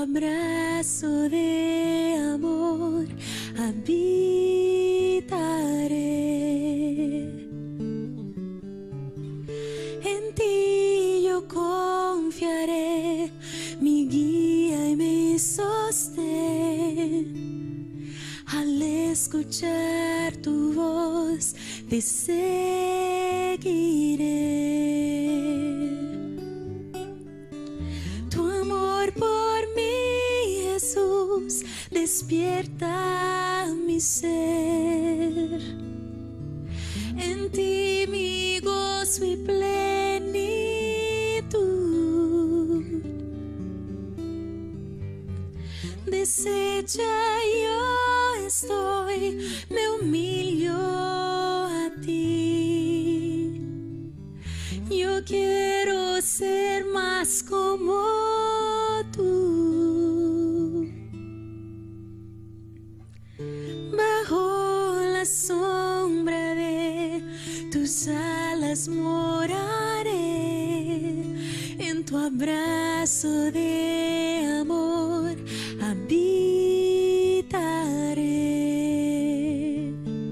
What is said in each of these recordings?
abrazo de amor habitaré. En ti yo confiaré, mi guía y mi sostén. Al escuchar tu voz te seguiré. Tu amor por mí, Jesús, despierta mi ser. En ti mi gozo y plenitud. Deshecha yo estoy, me humillo a ti. Yo quiero ser más como tú. Bajo la sombra de tus alas moraré, en tu abrazo de amor habitaré.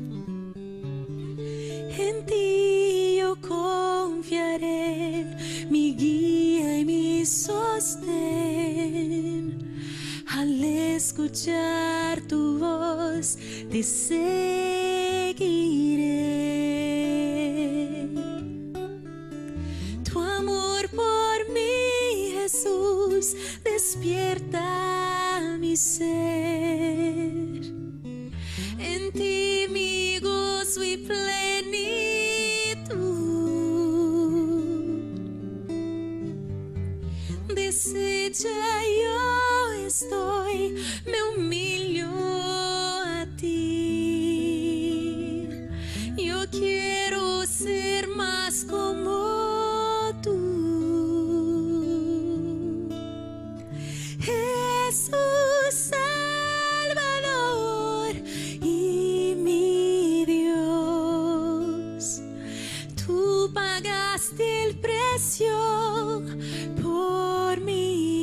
En ti yo confiaré, mi guía y mi sostén. Al escuchar tu voz te seguiré. Tu amor por mí, Jesús, despierta mi ser. En ti mi gozo y plenitud. Deshecha yo estoy, me humillo a ti. Yo quiero ser más como tú. Jesús Salvador y mi Dios, tú pagaste el precio por mí.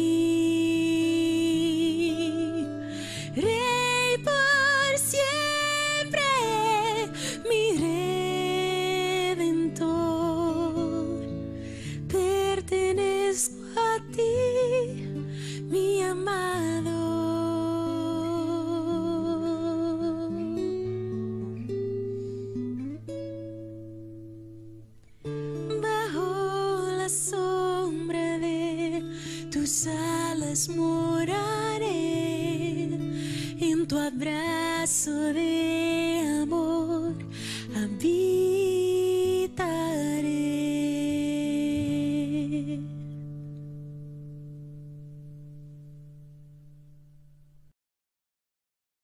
Rey por siempre, mi Redentor, pertenezco a ti, mi amado. Bajo la sombra de tus alas